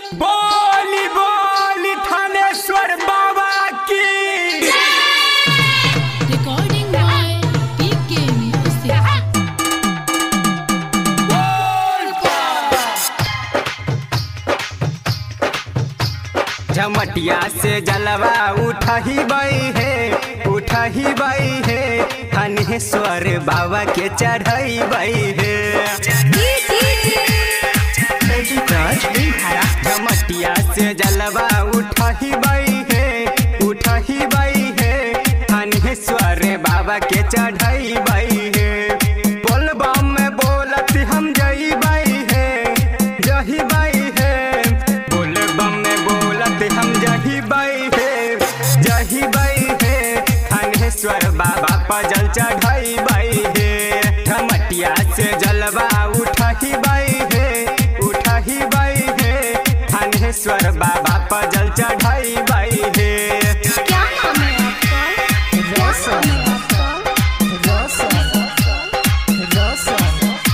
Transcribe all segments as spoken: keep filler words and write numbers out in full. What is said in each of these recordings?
बोली बोली थानेश्वर बाबा की। Recording by P K Music. Jhamtiya से जलवा उठही बई है, उठही बई है, थानेश्वर बाबा के चढ़ई बई है। झमटिया से जलवा उठही बई है, उठही बई है, थानेश्वर बाबा के चढ़ई बई है। बोलबा में बोलत हम जई बई है, जही बई है, बोलबा में बोलत हम जही बई है, जही बई है, थानेश्वर बाबा पर जल चढ़ई बई है। झमटिया से जलवा उठही बई है, उठही बई है, थानेश्वर बाबा पर जल चढ़ई बई है। क्या नाम है आपका? रोशन। रोशन। रोशन।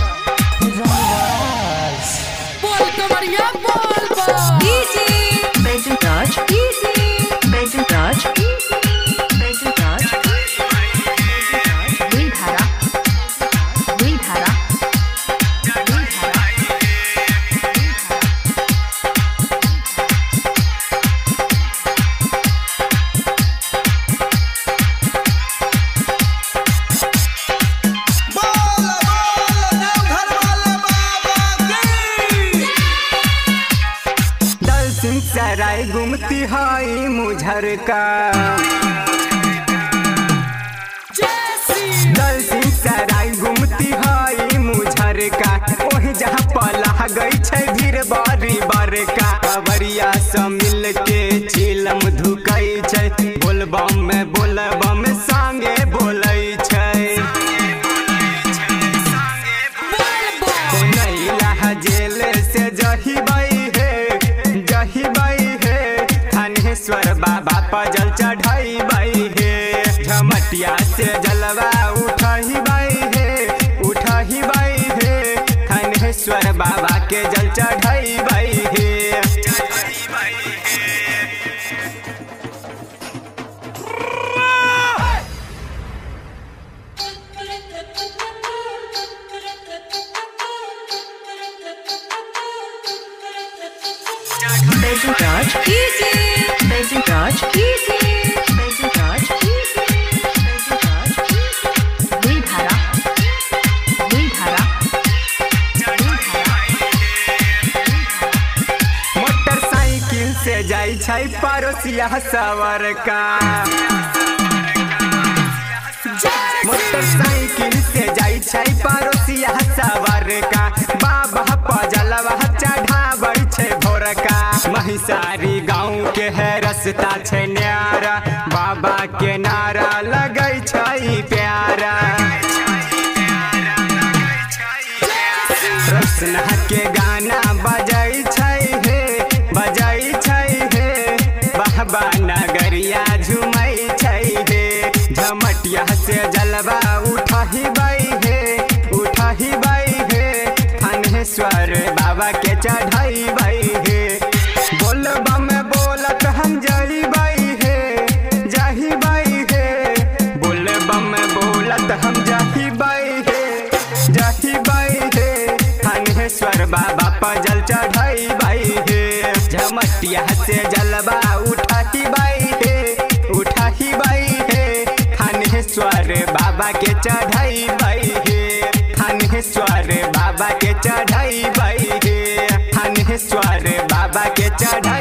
बोल कमरिया बोल बोल। डीजे बेजू राज। डीजे बेजू राज। बेजू राज। दुई धारा। दुई धारा। दुई धारा। दलसिंह सराय घूमती हाई मुझर का। दलसिंह सराय घूमती हाई मुझर का। ओही जहाँ पला गई छै भीड़ बारी बार का। अवरिया से मिल के चिलम धुकई छै, बोलबम में बोलबम में संगे बोलै छै। नैला जेल से जही बई है, जही बई है, थानेश्वर बाबा पर जल चढ़ई बई है। झमटिया से जलवा उठही बई है, उठही बई है, थानेश्वर बाबा के जल चढ़ई बई है। बेजू राज। डीजे बेजू राज। डीजे बेजू राज। बेजू राज। दुई धारा। दुई धारा। दुई धारा। मोटरसाइकिल से जाई छै पड़ोसिया सवर का। मोटरसाइकिल से जाई छै पड़ोसिया सवर का। बाबा पर जलवा चढ़ाबै छै भोर का। महिसारी गाँव के है रस्ता छै न्यारा, बाबा के नारा लगै छै प्यारा। रसना के गाना बजै छै हे, बजै छै हे, बाबा नगरिया झुमै छै हे। झमटिया से जलवा उठही बई है, उठही बई है, थानेश्वर बाबा के चढ़ई बई है। बोलबा में बोलत हम जही बई है, जही बई है, बोलबा में बोलत हम जही बई है, जही बई है, थानेश्वर बाबा पर जल चढ़ई बई है। झमटिया से जलवा उठही बई है, उठही बई है, थानेश्वर बाबा के चढ़ई बई है। थानेश्वर बाबा के चढ़ई बई है, थानेश्वर बाबा के चढ़